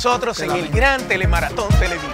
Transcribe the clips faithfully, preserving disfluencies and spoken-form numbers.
Nosotros en el gran telemaratón Televida.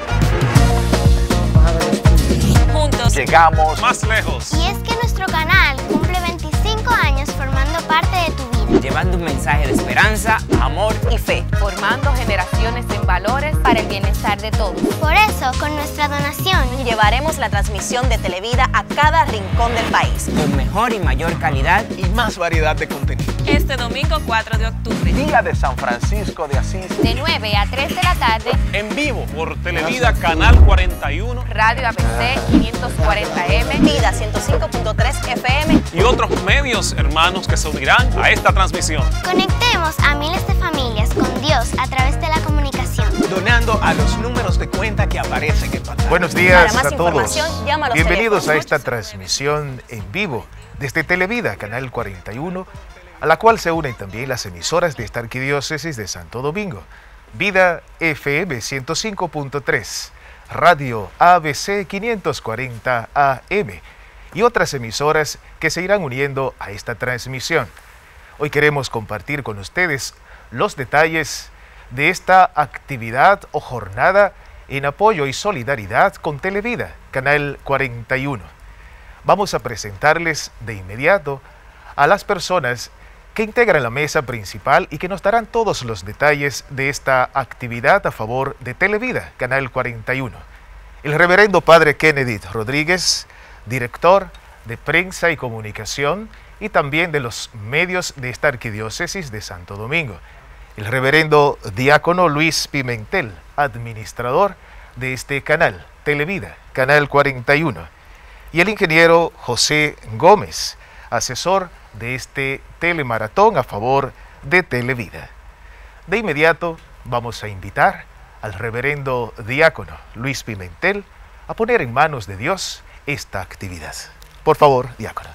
Juntos llegamos más lejos. Y es que nuestro canal cumple veinticinco años formando parte de tu vida. Llevando un mensaje de esperanza, amor y fe. Formando generaciones en valores para el bienestar de todos. Por eso, con nuestra donación, llevaremos la transmisión de Televida a cada rincón del país. Con mejor y mayor calidad y más variedad de contenido. Este domingo cuatro de octubre. Día de San Francisco de Asís. De nueve a tres de la tarde. En vivo por Televida Canal cuarenta y uno. Radio A B C quinientos cuarenta M. Vida ciento cinco punto tres F M. Y otros medios hermanos que se unirán a esta transmisión. Conectemos a miles de familias con Dios a través de la comunicación. Donando a los números de cuenta que aparecen en pantalla. Buenos días Para más a todos. información, llama a los Bienvenidos a teléfonos. esta transmisión en vivo desde Televida, Canal cuarenta y uno, a la cual se unen también las emisoras de esta arquidiócesis de Santo Domingo. Vida F M ciento cinco punto tres, Radio A B C quinientos cuarenta A M y otras emisoras que se irán uniendo a esta transmisión. Hoy queremos compartir con ustedes los detalles de esta actividad o jornada en apoyo y solidaridad con Televida, Canal cuarenta y uno. Vamos a presentarles de inmediato a las personas que integran la mesa principal y que nos darán todos los detalles de esta actividad a favor de Televida, Canal cuarenta y uno. El reverendo Padre Kennedy Rodríguez, director de Prensa y Comunicación y también de los medios de esta arquidiócesis de Santo Domingo. El reverendo diácono Luis Pimentel, administrador de este canal, Televida, Canal cuarenta y uno. Y el ingeniero José Gómez, asesor de este telemaratón a favor de Televida. De inmediato vamos a invitar al reverendo diácono Luis Pimentel a poner en manos de Dios esta actividad. Por favor, diácono.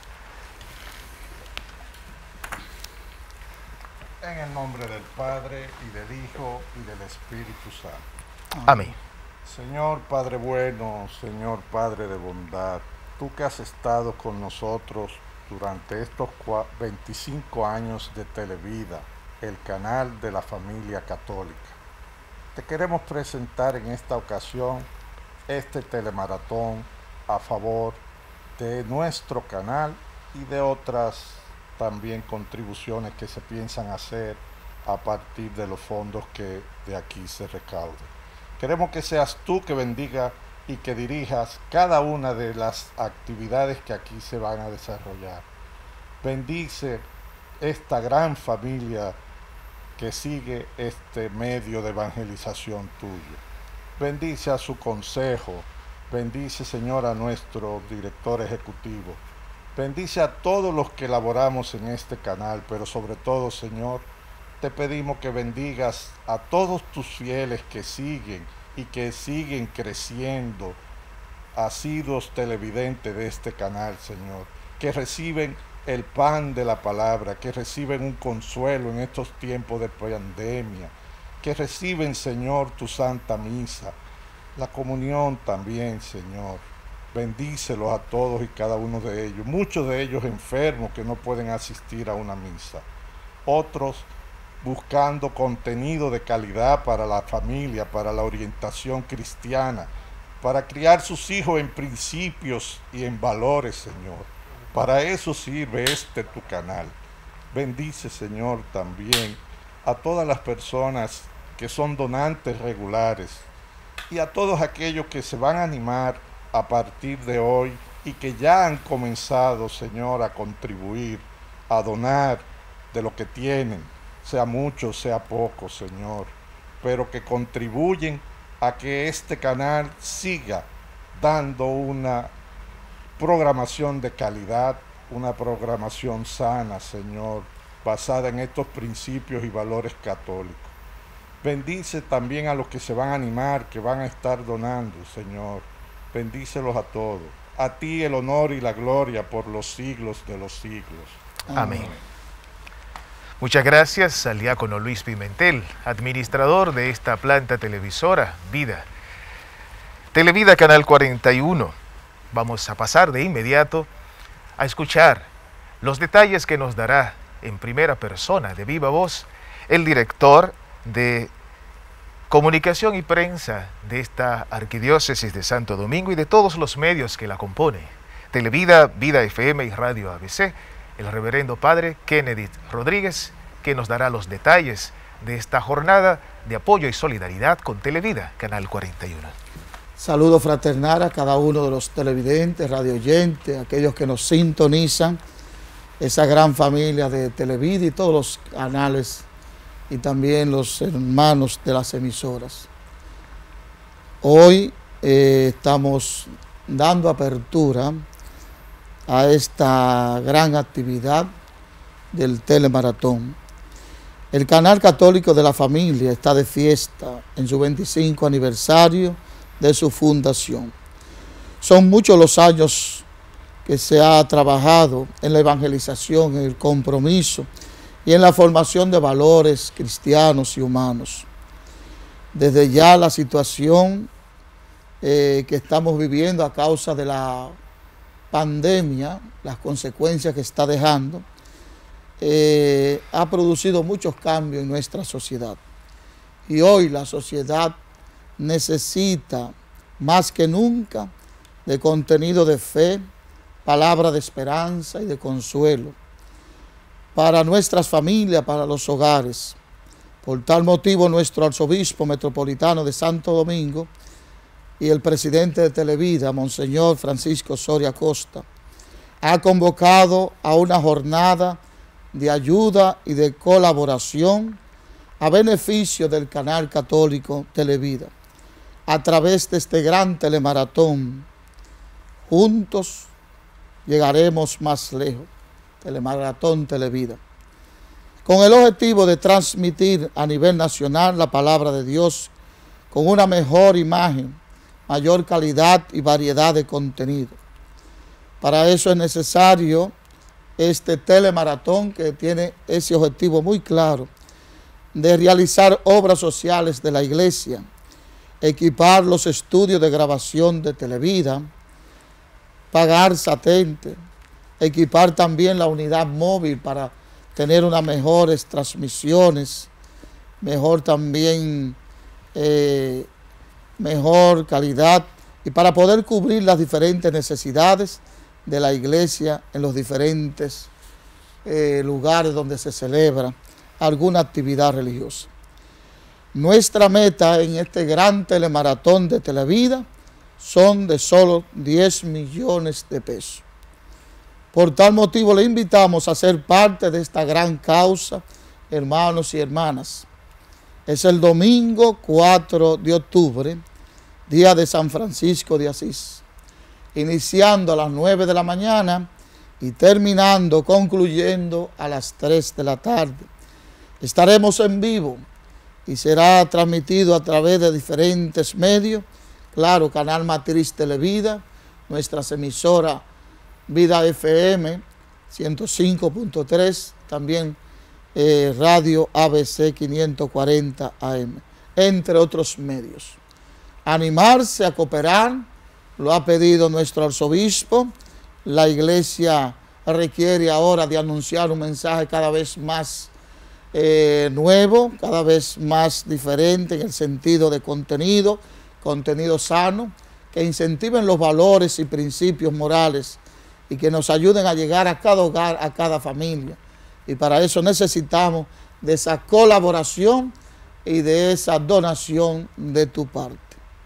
En el nombre del Padre, y del Hijo, y del Espíritu Santo. Amén. Señor Padre bueno, Señor Padre de bondad, tú que has estado con nosotros durante estos veinticinco años de Televida, el canal de la familia católica, te queremos presentar en esta ocasión este telemaratón a favor de nuestro canal y de otras también contribuciones que se piensan hacer a partir de los fondos que de aquí se recauden. Queremos que seas tú que bendiga y que dirijas cada una de las actividades que aquí se van a desarrollar. Bendice esta gran familia que sigue este medio de evangelización tuyo. Bendice a su consejo, bendice, Señor, a nuestro director ejecutivo. Bendice a todos los que laboramos en este canal, pero sobre todo, Señor, te pedimos que bendigas a todos tus fieles que siguen y que siguen creciendo, asiduos televidentes de este canal, Señor, que reciben el pan de la palabra, que reciben un consuelo en estos tiempos de pandemia, que reciben, Señor, tu santa misa, la comunión también, Señor. Bendícelos a todos y cada uno de ellos, muchos de ellos enfermos que no pueden asistir a una misa, otros buscando contenido de calidad para la familia, para la orientación cristiana, para criar sus hijos en principios y en valores, Señor. Para eso sirve este tu canal. Bendice, Señor, también a todas las personas que son donantes regulares y a todos aquellos que se van a animar a partir de hoy y que ya han comenzado, Señor, a contribuir, a donar de lo que tienen, sea mucho, sea poco, Señor, pero que contribuyen a que este canal siga dando una programación de calidad, una programación sana, Señor, basada en estos principios y valores católicos. Bendice también a los que se van a animar, que van a estar donando, Señor. Bendícelos a todos. A ti el honor y la gloria por los siglos de los siglos. Amén. Muchas gracias al diácono Luis Pimentel, administrador de esta planta televisora, Vida. Televida Canal cuarenta y uno. Vamos a pasar de inmediato a escuchar los detalles que nos dará en primera persona, de viva voz, el director de comunicación y prensa de esta Arquidiócesis de Santo Domingo y de todos los medios que la componen, Televida, Vida F M y Radio A B C, el reverendo padre Kennedy Rodríguez, que nos dará los detalles de esta jornada de apoyo y solidaridad con Televida, Canal cuarenta y uno. Saludo fraternal a cada uno de los televidentes, radioyentes, aquellos que nos sintonizan, esa gran familia de Televida y todos los canales y también los hermanos de las emisoras. Hoy eh, estamos dando apertura a esta gran actividad del telemaratón. El Canal Católico de la Familia está de fiesta en su veinticinco aniversario de su fundación. Son muchos los años que se ha trabajado en la evangelización, en el compromiso y en la formación de valores cristianos y humanos. Desde ya la situación eh, que estamos viviendo a causa de la pandemia, las consecuencias que está dejando, eh, ha producido muchos cambios en nuestra sociedad. Y hoy la sociedad necesita más que nunca de contenido de fe, palabra de esperanza y de consuelo para nuestras familias, para los hogares. Por tal motivo, nuestro arzobispo metropolitano de Santo Domingo y el presidente de Televida, Monseñor Francisco Soria Costa, ha convocado a una jornada de ayuda y de colaboración a beneficio del canal católico Televida. A través de este gran telemaratón, juntos llegaremos más lejos. Telemaratón Televida, con el objetivo de transmitir a nivel nacional la palabra de Dios con una mejor imagen, mayor calidad y variedad de contenido. Para eso es necesario este telemaratón que tiene ese objetivo muy claro de realizar obras sociales de la iglesia, equipar los estudios de grabación de Televida, pagar satélite, equipar también la unidad móvil para tener unas mejores transmisiones, mejor también, eh, mejor calidad y para poder cubrir las diferentes necesidades de la iglesia en los diferentes eh, lugares donde se celebra alguna actividad religiosa. Nuestra meta en este gran telemaratón de Televida son de solo diez millones de pesos. Por tal motivo le invitamos a ser parte de esta gran causa, hermanos y hermanas. Es el domingo cuatro de octubre, día de San Francisco de Asís, iniciando a las nueve de la mañana y terminando, concluyendo a las tres de la tarde. Estaremos en vivo y será transmitido a través de diferentes medios, claro, Canal Matriz Televida, nuestras emisoras Vida F M ciento cinco punto tres, también eh, Radio A B C quinientos cuarenta A M, entre otros medios. Animarse a cooperar, lo ha pedido nuestro arzobispo. La iglesia requiere ahora de anunciar un mensaje cada vez más eh, nuevo, cada vez más diferente en el sentido de contenido, contenido sano, que incentiven los valores y principios morales y que nos ayuden a llegar a cada hogar, a cada familia. Y para eso necesitamos de esa colaboración y de esa donación de tu parte.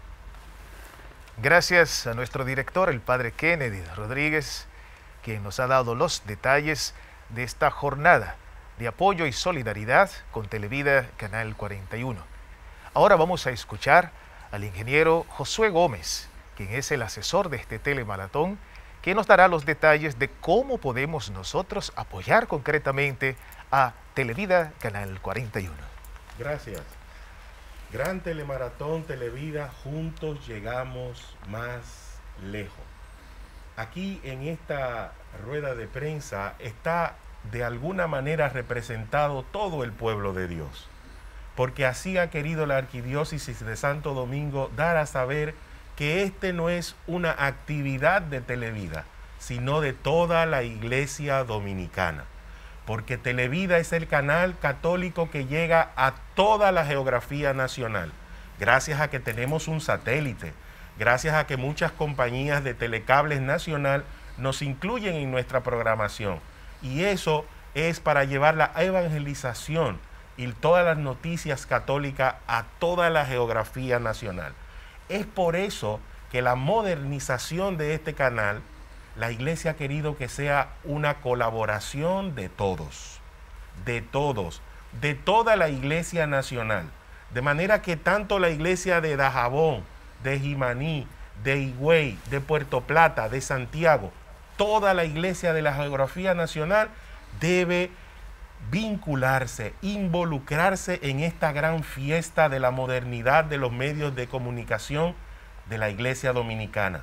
Gracias a nuestro director, el padre Kennedy Rodríguez, quien nos ha dado los detalles de esta jornada de apoyo y solidaridad con Televida Canal cuarenta y uno. Ahora vamos a escuchar al ingeniero Josué Gómez, quien es el asesor de este telemaratón, que nos dará los detalles de cómo podemos nosotros apoyar concretamente a Televida Canal cuarenta y uno. Gracias. Gran telemaratón Televida, juntos llegamos más lejos. Aquí en esta rueda de prensa está de alguna manera representado todo el pueblo de Dios, porque así ha querido la Arquidiócesis de Santo Domingo dar a saber que este no es una actividad de Televida, sino de toda la Iglesia Dominicana, porque Televida es el canal católico que llega a toda la geografía nacional, gracias a que tenemos un satélite, gracias a que muchas compañías de telecables nacional nos incluyen en nuestra programación. Y eso es para llevar la evangelización y todas las noticias católicas a toda la geografía nacional. Es por eso que la modernización de este canal, la Iglesia ha querido que sea una colaboración de todos, de todos, de toda la Iglesia nacional. De manera que tanto la Iglesia de Dajabón, de Jimaní, de Higüey, de Puerto Plata, de Santiago, toda la Iglesia de la geografía nacional debe vincularse, involucrarse en esta gran fiesta de la modernidad de los medios de comunicación de la Iglesia dominicana.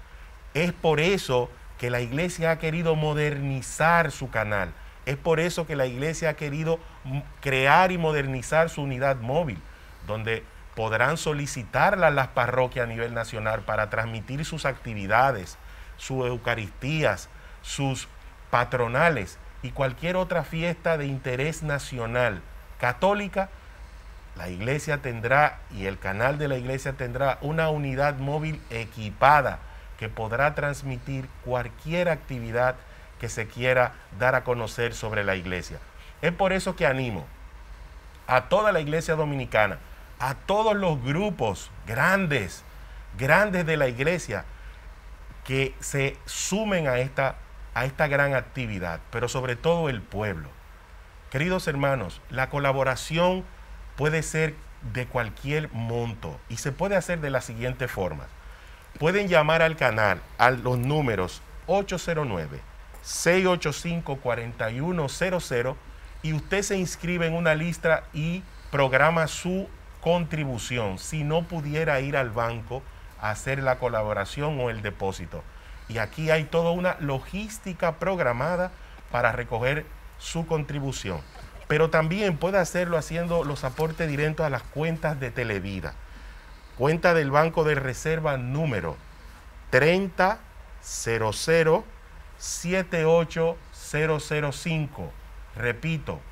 Es por eso que la Iglesia ha querido modernizar su canal. Es por eso que la Iglesia ha querido crear y modernizar su unidad móvil, donde podrán solicitarla las parroquias a nivel nacional para transmitir sus actividades, sus eucaristías, sus patronales y cualquier otra fiesta de interés nacional católica. La Iglesia tendrá, y el canal de la Iglesia tendrá, una unidad móvil equipada que podrá transmitir cualquier actividad que se quiera dar a conocer sobre la Iglesia. Es por eso que animo a toda la Iglesia dominicana, a todos los grupos grandes, grandes de la Iglesia, que se sumen a esta, a esta gran actividad, pero sobre todo el pueblo. Queridos hermanos, la colaboración puede ser de cualquier monto y se puede hacer de la siguiente forma. Pueden llamar al canal a los números ocho cero nueve, seis ocho cinco, cuatro uno cero cero y usted se inscribe en una lista y programa su contribución si no pudiera ir al banco a hacer la colaboración o el depósito. Y aquí hay toda una logística programada para recoger su contribución. Pero también puede hacerlo haciendo los aportes directos a las cuentas de Televida. Cuenta del Banco de Reserva número treinta cero cero siete ocho cero cero cinco. Repito,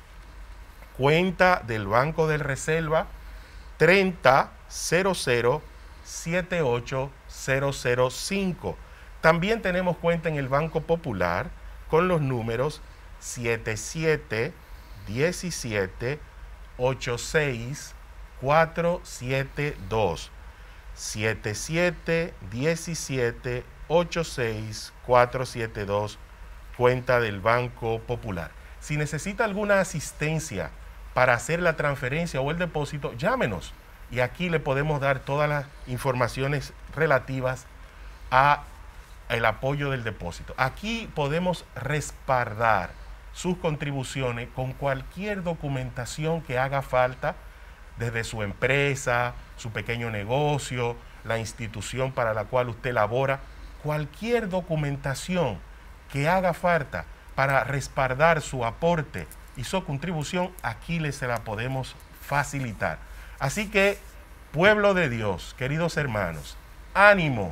cuenta del Banco de Reserva treinta cero cero siete ocho cero cero cinco. También tenemos cuenta en el Banco Popular con los números siete siete diecisiete ochenta y seis cuatrocientos setenta y dos, siete siete diecisiete ochenta y seis cuatrocientos setenta y dos, cuenta del Banco Popular. Si necesita alguna asistencia para hacer la transferencia o el depósito, llámenos y aquí le podemos dar todas las informaciones relativas a el apoyo del depósito. Aquí podemos respaldar sus contribuciones con cualquier documentación que haga falta, desde su empresa, su pequeño negocio, la institución para la cual usted labora, cualquier documentación que haga falta para respaldar su aporte y su contribución, aquí les se la podemos facilitar. Así que, pueblo de Dios, queridos hermanos, ánimo,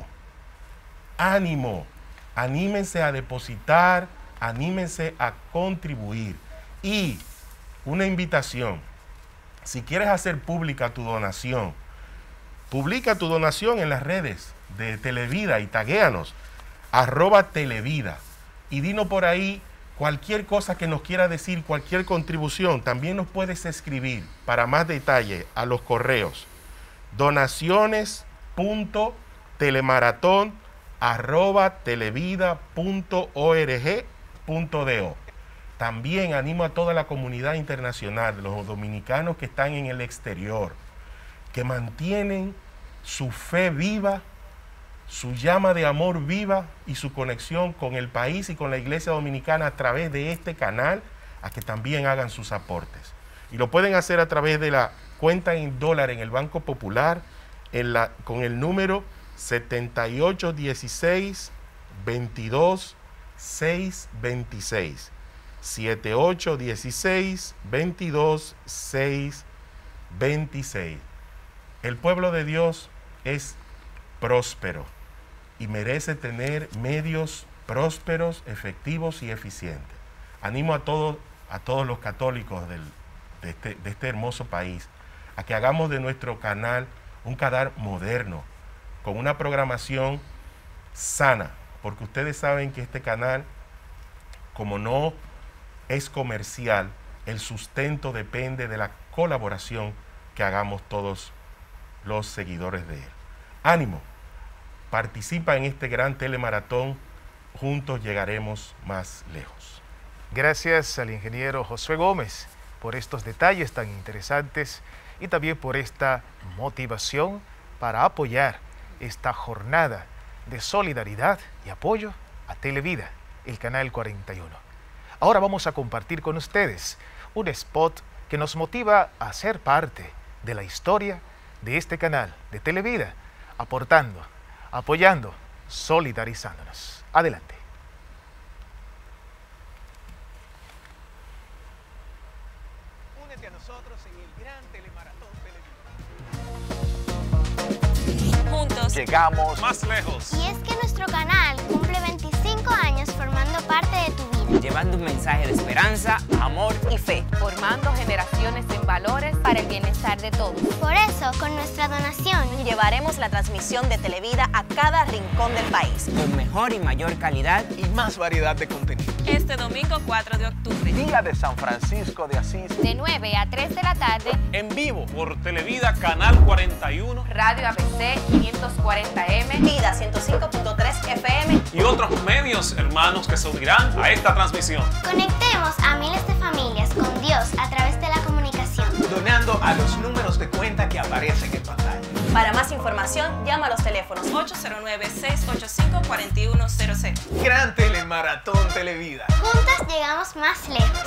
ánimo, anímense a depositar, anímense a contribuir. Y una invitación, si quieres hacer pública tu donación, publica tu donación en las redes de Televida y taguéanos, arroba Televida, y dinos por ahí cualquier cosa que nos quiera decir, cualquier contribución. También nos puedes escribir para más detalle a los correos donaciones punto telemaratón arroba televida punto org punto do. También animo a toda la comunidad internacional, los dominicanos que están en el exterior, que mantienen su fe viva, su llama de amor viva y su conexión con el país y con la Iglesia Dominicana a través de este canal, a que también hagan sus aportes. Y lo pueden hacer a través de la cuenta en dólar en el Banco Popular, en la, con el número setenta y ocho dieciséis veintidós seiscientos veintiséis. setenta y ocho dieciséis veintidós seiscientos veintiséis. El pueblo de Dios es próspero y merece tener medios prósperos, efectivos y eficientes. Animo a todos, a todos los católicos del, de, este, de este hermoso país a que hagamos de nuestro canal un canal moderno, con una programación sana, porque ustedes saben que este canal, como no es comercial, el sustento depende de la colaboración que hagamos todos los seguidores de él. Ánimo, participa en este gran telemaratón, juntos llegaremos más lejos. Gracias al ingeniero Josué Gómez por estos detalles tan interesantes y también por esta motivación para apoyar esta jornada de solidaridad y apoyo a Televida, el canal cuarenta y uno. Ahora vamos a compartir con ustedes un spot que nos motiva a ser parte de la historia de este canal de Televida, aportando, apoyando, solidarizándonos. Adelante. Únete a nosotros en el gran telemaratón Televida. Juntos Llegamos más lejos. Y es que nuestro canal cumple veinticinco años formando parte de tu vida. llevando un mensaje de esperanza, amor y fe. Formando generaciones en valores para el bienestar de todos. Por eso, con nuestra donación, Llevaremos la transmisión de Televida a cada rincón del país. Con mejor y mayor calidad Y más variedad de contenido. Este domingo cuatro de octubre. Día de San Francisco de Asís. De nueve a tres de la tarde, En vivo por Televida Canal cuarenta y uno. Radio A B C quinientos cuarenta M. Vida ciento cinco punto tres F M. Y otros medios hermanos que se unirán a esta transmisión. conectemos a miles de familias con Dios a través de la comunicación. Donando a los números de cuenta que aparecen en pantalla. Para más información, llama a los teléfonos ocho cero nueve, seis ocho cinco, cuatro uno cero cero. Gran Telemaratón Televida. Juntas llegamos más lejos.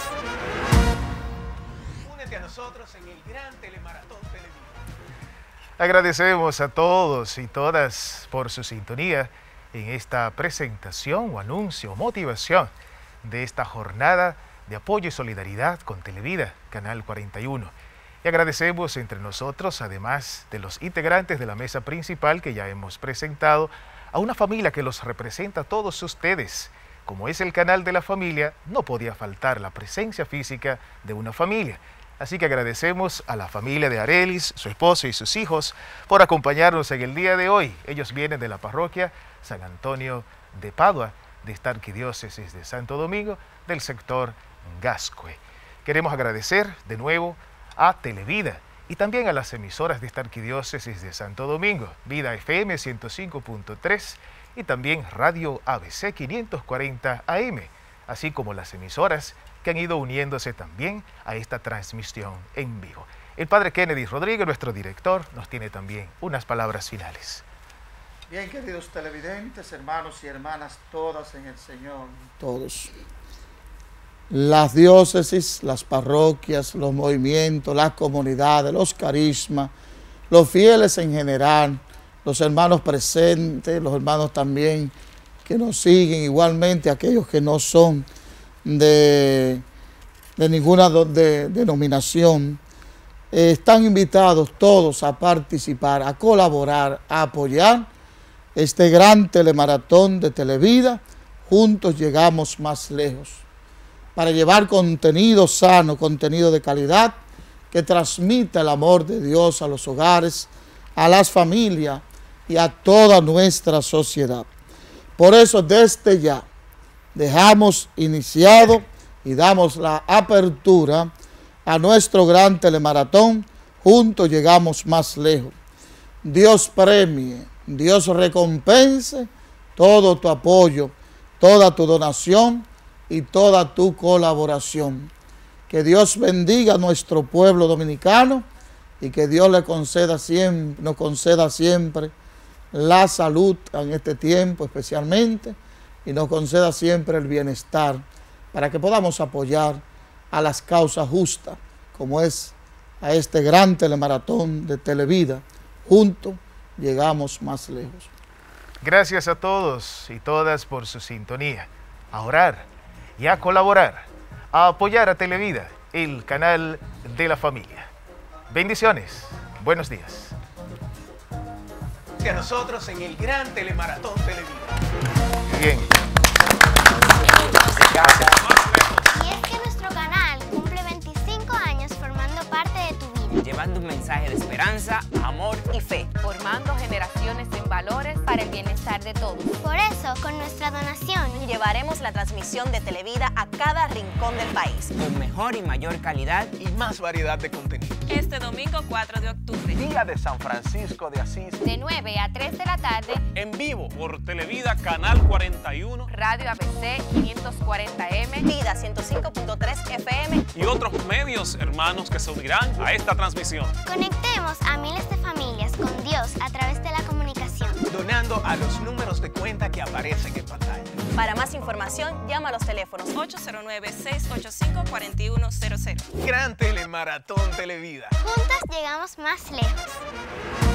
Únete a nosotros en el Gran Telemaratón Televida. Agradecemos a todos y todas por su sintonía en esta presentación o anuncio o motivación de esta jornada de apoyo y solidaridad con Televida, Canal cuarenta y uno. Y agradecemos entre nosotros, además de los integrantes de la mesa principal que ya hemos presentado, a una familia que los representa a todos ustedes. Como es el canal de la familia, no podía faltar la presencia física de una familia. Así que agradecemos a la familia de Arelis, su esposo y sus hijos, por acompañarnos en el día de hoy. Ellos vienen de la parroquia San Antonio de Padua, de esta arquidiócesis de Santo Domingo, del sector Gascue. Queremos agradecer de nuevo a Televida y también a las emisoras de esta arquidiócesis de Santo Domingo, Vida F M ciento cinco punto tres y también Radio A B C quinientos cuarenta A M, así como las emisoras que han ido uniéndose también a esta transmisión en vivo. El padre Kennedy Rodríguez, nuestro director, nos tiene también unas palabras finales. Bien, queridos televidentes, hermanos y hermanas, todas en el Señor. Todos. Las diócesis, las parroquias, los movimientos, las comunidades, los carismas, los fieles en general, los hermanos presentes, los hermanos también que nos siguen, igualmente aquellos que no son de, de ninguna do, de, denominación, eh, están invitados todos a participar, a colaborar, a apoyar este gran telemaratón de Televida. Juntos llegamos más lejos, para llevar contenido sano, contenido de calidad, que transmita el amor de Dios a los hogares, a las familias y a toda nuestra sociedad. Por eso, desde ya, dejamos iniciado y damos la apertura a nuestro gran telemaratón. Juntos llegamos más lejos. Dios premie, Dios recompense todo tu apoyo, toda tu donación y toda tu colaboración. Que Dios bendiga a nuestro pueblo dominicano y que Dios le conceda siempre, nos conceda siempre la salud en este tiempo especialmente, y nos conceda siempre el bienestar para que podamos apoyar a las causas justas, como es a este gran telemaratón de Televida. Juntos llegamos más lejos. Gracias a todos y todas por su sintonía, a orar y a colaborar, a apoyar a Televida, el canal de la familia. Bendiciones, buenos días. Únete a nosotros en el Gran Telemaratón Televida. Bien. Y es que nuestro canal cumple veinticinco años formando parte de tu vida. llevando un mensaje de esperanza, amor y fe, formando generaciones en valores para el bienestar de todos. Por eso, con nuestra donación, llevaremos la transmisión de Televida a cada rincón del país, con mejor y mayor calidad y más variedad de contenido. Este domingo cuatro de octubre, Día de San Francisco de Asís, de nueve a tres de la tarde, en vivo por Televida Canal cuarenta y uno, Radio A B C quinientos cuarenta M, Vida ciento cinco punto tres F M y otros medios hermanos que se unirán a esta transmisión. conectemos a miles de familias con Dios a través de la comunicación. donando a los números de cuenta que aparecen en pantalla. Para más información, llama a los teléfonos ocho cero nueve, seis ocho cinco, cuatro uno cero cero. Gran Telemaratón Televida. Juntas llegamos más lejos.